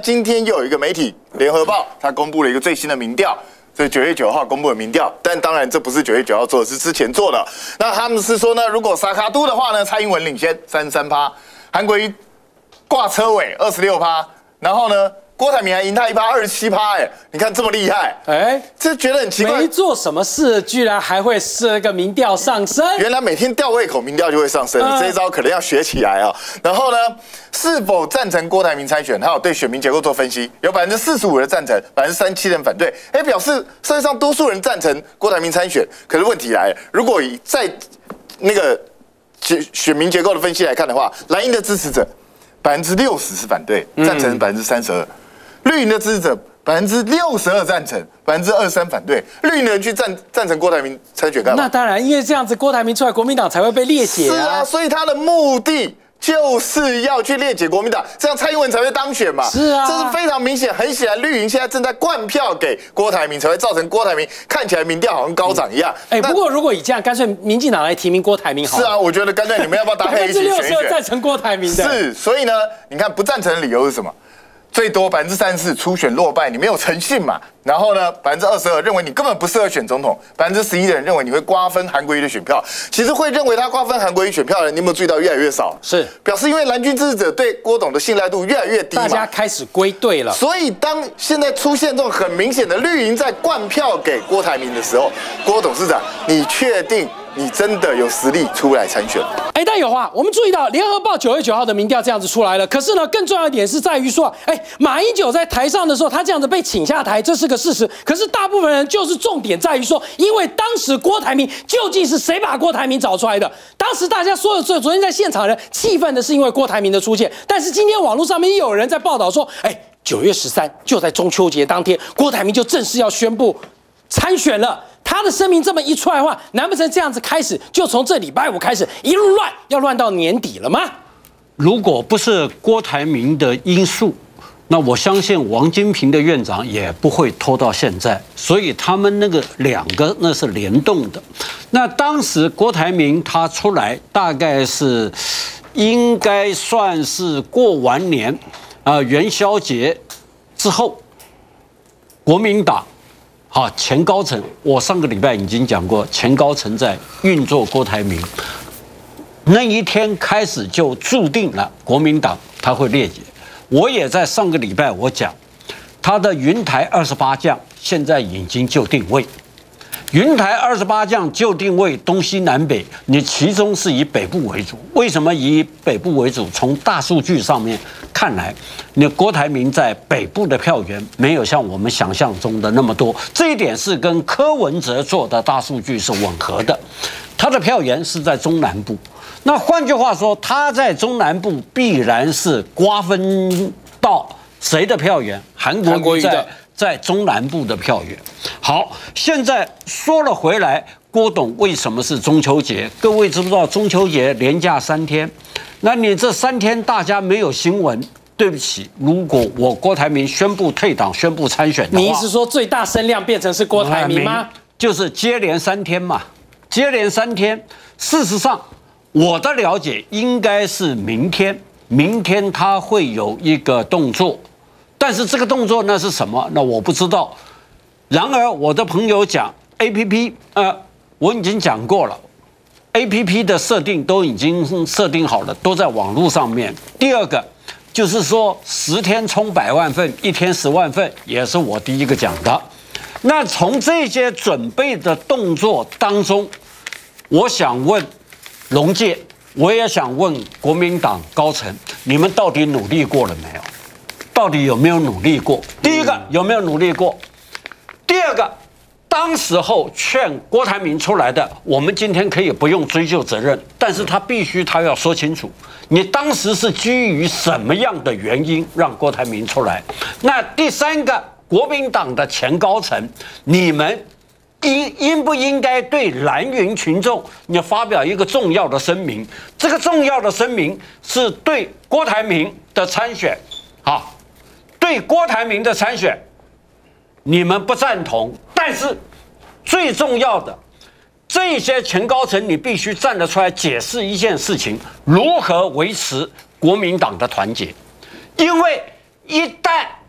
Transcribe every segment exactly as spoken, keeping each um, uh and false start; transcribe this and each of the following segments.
今天又有一个媒体《联合报》，它公布了一个最新的民调。 这九月九号公布的民调，但当然这不是九月九号做的，是之前做的。那他们是说呢，如果萨卡都的话呢，蔡英文领先三十三趴，韩国瑜挂车尾二十六趴，然后呢，郭台铭还赢他一趴二十七趴，哎，你看这么厉害，哎，这觉得很奇怪， 没做什么事，居然还会设个民调上升。 原来每天吊胃口，民调就会上升，嗯、这一招可能要学起来啊。然后呢？ 是否赞成郭台铭参选？还有对选民结构做分析，有百分之四十五的赞成，百分之三十七人反对。哎，表示社会上多数人赞成郭台铭参选。可是问题来了，如果以在那个选选民结构的分析来看的话，蓝营的支持者百分之六十是反对，赞成百分之三十二；绿营的支持者百分之六十二赞成，百分之二十三反对。绿营的人去赞赞成郭台铭参选干嘛？ 那当然，因为这样子郭台铭出来，国民党才会被列解啊。 是啊，所以他的目的。 就是要去列解国民党，这样蔡英文才会当选嘛。 是啊， 这是非常明显，很显然绿营现在正在灌票给郭台铭，才会造成郭台铭看起来民调好像高涨一样。 哎、嗯，不过如果以这样，干脆民进党来提名郭台铭好。 是啊，我觉得干脆你们要不要搭配一起选一选？ 百分之六十二赞成郭台铭的。 是，所以呢，你看不赞成的理由是什么？ 最多百分之三十四初选落败，你没有诚信嘛？然后呢，百分之二十二认为你根本不适合选总统，百分之十一的人认为你会瓜分韩国瑜的选票。其实会认为他瓜分韩国瑜选票的人，你有没有注意到越来越少？ 是表示因为蓝军支持者对郭董的信赖度越来越低嘛， 大家开始归队了。 所以当现在出现这种很明显的绿营在灌票给郭台铭的时候，郭董事长，你确定？ 你真的有实力出来参选？ 哎，但有话，我们注意到《联合报》九月九号的民调这样子出来了。可是呢，更重要一点是在于说，哎，马英九在台上的时候，他这样子被请下台，这是个事实。可是大部分人就是重点在于说，因为当时郭台铭究竟是谁把郭台铭找出来的？当时大家所有昨天在现场的人气愤的是因为郭台铭的出现，但是今天网络上面又有人在报道说，哎，九月十三就在中秋节当天，郭台铭就正式要宣布参选了。 他的声明这么一出来的话，难不成这样子开始就从这礼拜五开始一路乱，要乱到年底了吗？ 如果不是郭台铭的因素，那我相信王金平的院长也不会拖到现在。所以他们那个两个那是联动的。那当时郭台铭他出来，大概是应该算是过完年啊、呃、元宵节之后，国民党。 好，前高层，我上个礼拜已经讲过，前高层在运作郭台铭，那一天开始就注定了国民党他会裂解。我也在上个礼拜我讲，他的云台二十八将现在已经就定位，云台二十八将就定位东西南北，你其中是以北部为主。为什么以北部为主？从大数据上面看来，你郭台铭在北部的票源没有像我们想象中的那么多，这一点是跟柯文哲做的大数据是吻合的。他的票源是在中南部，那换句话说，他在中南部必然是瓜分到谁的票源？韩国瑜在。 在中南部的票源，好，现在说了回来，郭董为什么是中秋节？各位知不知道中秋节连假三天？那你这三天大家没有新闻，对不起，如果我郭台铭宣布退党、宣布参选的话， 你是说最大声量变成是郭台铭吗？ 就是接连三天嘛，接连三天。事实上，我的了解应该是明天，明天他会有一个动作。 但是这个动作那是什么？那我不知道。然而我的朋友讲 A P P， 呃，我已经讲过了 ，A P P 的设定都已经设定好了，都在网络上面。第二个就是说十天冲百万份，一天十万份，也是我第一个讲的。那从这些准备的动作当中，我想问龙介，我也想问国民党高层，你们到底努力过了没有？ 到底有没有努力过？第一个有没有努力过？第二个，当时候劝郭台铭出来的，我们今天可以不用追究责任，但是他必须他要说清楚，你当时是基于什么样的原因让郭台铭出来？那第三个，国民党的前高层，你们应应不应该对蓝营群众你发表一个重要的声明？这个重要的声明是对郭台铭的参选，好。 对郭台铭的参选，你们不赞同，但是最重要的，这些前高层你必须站得出来解释一件事情：如何维持国民党的团结？因为一旦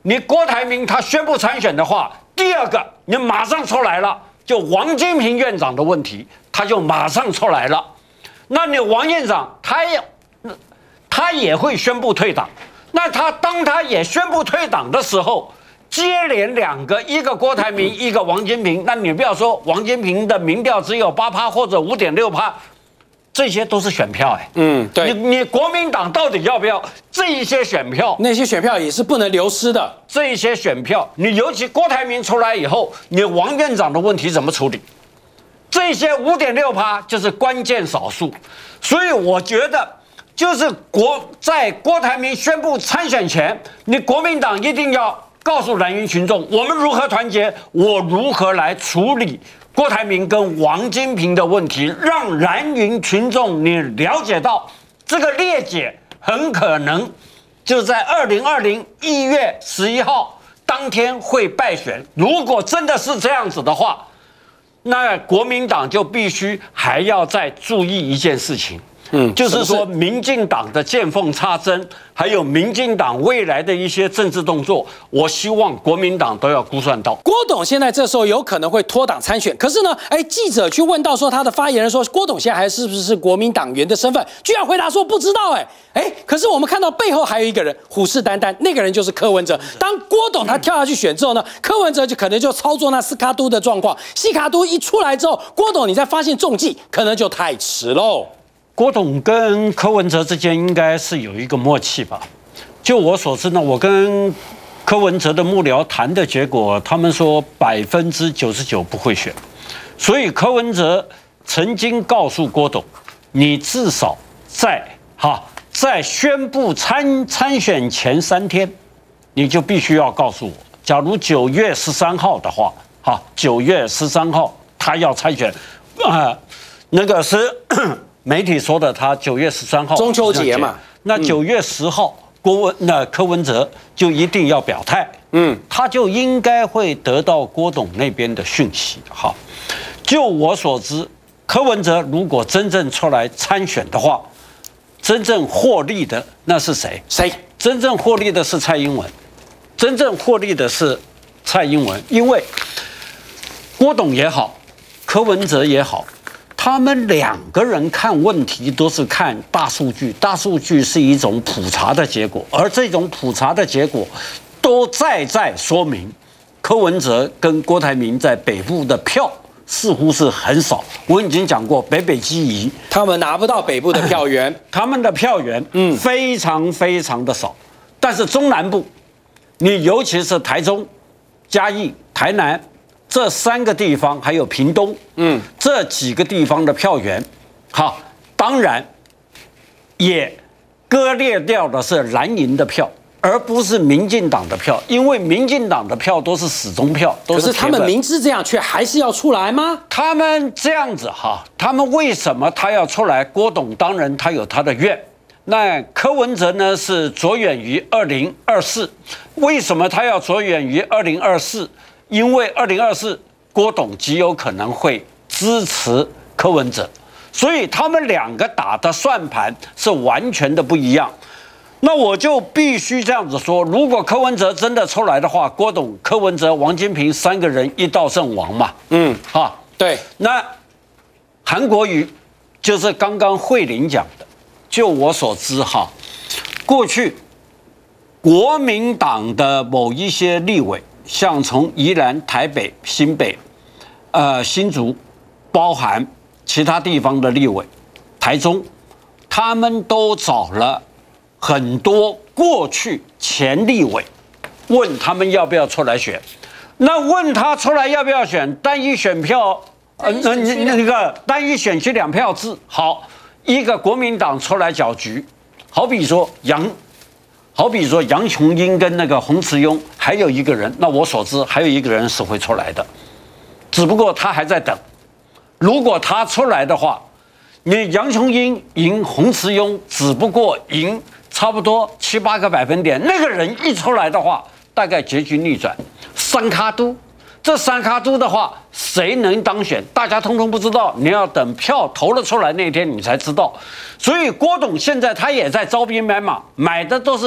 你郭台铭他宣布参选的话，第二个你马上出来了，就王金平院长的问题，他就马上出来了。那你王院长他也他也会宣布退党，那他当他也宣布退党的时候，接连两个，一个郭台铭，一个王金平，那你不要说王金平的民调只有八趴或者五点六趴。这些都是选票哎， 嗯，对， 你你国民党到底要不要这一些选票？ 那些选票也是不能流失的。 这一些选票，你尤其郭台铭出来以后，你王院长的问题怎么处理？这些五点六趴就是关键少数，所以我觉得就是国在郭台铭宣布参选前，你国民党一定要告诉蓝营群众，我们如何团结，我如何来处理。郭台铭跟王金平的问题，让蓝营群众你了解到，这个列解很可能就在二零二零一月十一号当天会败选。如果真的是这样子的话，那国民党就必须还要再注意一件事情。嗯，就是说，民进党的见缝插针，还有民进党未来的一些政治动作，我希望国民党都要估算到。 郭董现在这时候有可能会脱党参选，可是呢，哎，记者去问到说他的发言人说，郭董现在还是不是国民党员的身份，居然回答说不知道，哎哎，可是我们看到背后还有一个人虎视眈眈，那个人就是柯文哲。当郭董他跳下去选之后呢，柯文哲就可能就操作那斯卡都的状况，西卡都一出来之后，郭董你再发现中计，可能就太迟喽。 郭董跟柯文哲之间应该是有一个默契吧？就我所知呢，我跟柯文哲的幕僚谈的结果，他们说百分之九十九不会选，所以柯文哲曾经告诉郭董，你至少在哈在宣布参参选前三天，你就必须要告诉我，假如九月十三号的话，哈九月十三号他要参选，啊、呃，那个是。媒体说的，他九月十三号中秋节嘛， 那九月十号，郭文那柯文哲就一定要表态，嗯，他就应该会得到郭董那边的讯息。好，就我所知，柯文哲如果真正出来参选的话，真正获利的那是谁？ 谁？ 真正获利的是蔡英文，真正获利的是蔡英文，因为郭董也好，柯文哲也好。他们两个人看问题都是看大数据，大数据是一种普查的结果，而这种普查的结果都再再说明，柯文哲跟郭台铭在北部的票似乎是很少。我已经讲过，北北基宜， 他们拿不到北部的票源， 他们的票源嗯非常非常的少。但是中南部，你尤其是台中、嘉义、台南。这三个地方还有屏东，嗯，这几个地方的票源，好，当然也割裂掉的是蓝营的票，而不是民进党的票，因为民进党的票都是死忠票，都是。 可是他们明知这样，却还是要出来吗？ 他们这样子哈，他们为什么他要出来？郭董当然他有他的愿，那柯文哲呢是着眼于二零二四，为什么他要着眼于二零二四？因为二零二四郭董极有可能会支持柯文哲，所以他们两个打的算盘是完全的不一样。那我就必须这样子说，如果柯文哲真的出来的话，郭董、柯文哲、王金平三个人一道阵亡嘛。嗯，哈， 对。 那韩国瑜就是刚刚慧玲讲的，就我所知哈，过去国民党的某一些立委。像从宜兰、台北、新北、呃新竹，包含其他地方的立委，台中，他们都找了很多过去前立委，问他们要不要出来选。那问他出来要不要选，单一选票，呃，那那那个单一选区两票制，好，一个国民党出来搅局，好比说杨。好比说杨琼英跟那个洪慈庸，还有一个人，那我所知还有一个人是会出来的，只不过他还在等。如果他出来的话，你杨琼英赢洪慈庸，只不过赢差不多七八个百分点。那个人一出来的话，大概结局逆转。三卡都，这三卡都的话，谁能当选，大家通通不知道。你要等票投了出来那天，你才知道。所以郭董现在他也在招兵买马，买的都是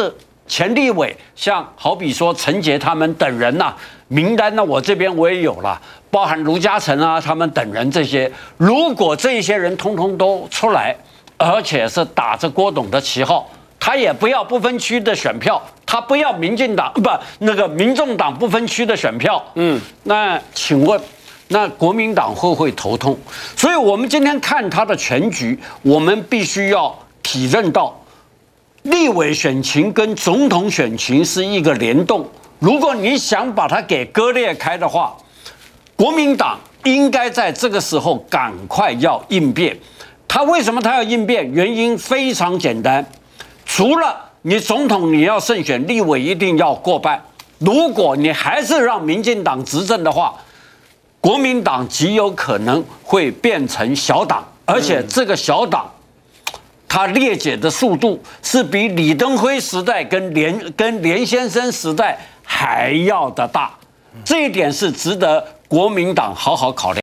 前立委，像好比说陈杰他们等人呐、啊，名单呢我这边我也有了，包含卢嘉诚啊他们等人这些，如果这些人通通都出来，而且是打着郭董的旗号，他也不要不分区的选票，他不要民进党不那个民众党不分区的选票，嗯，那请问？那国民党会不会头痛？所以我们今天看他的全局，我们必须要体认到，立委选情跟总统选情是一个联动。如果你想把它给割裂开的话，国民党应该在这个时候赶快要应变。他为什么他要应变？原因非常简单，除了你总统你要胜选，立委一定要过半。如果你还是让民进党执政的话，国民党极有可能会变成小党，而且这个小党，它裂解的速度是比李登辉时代跟连跟连先生时代还要的大，这一点是值得国民党好好考量。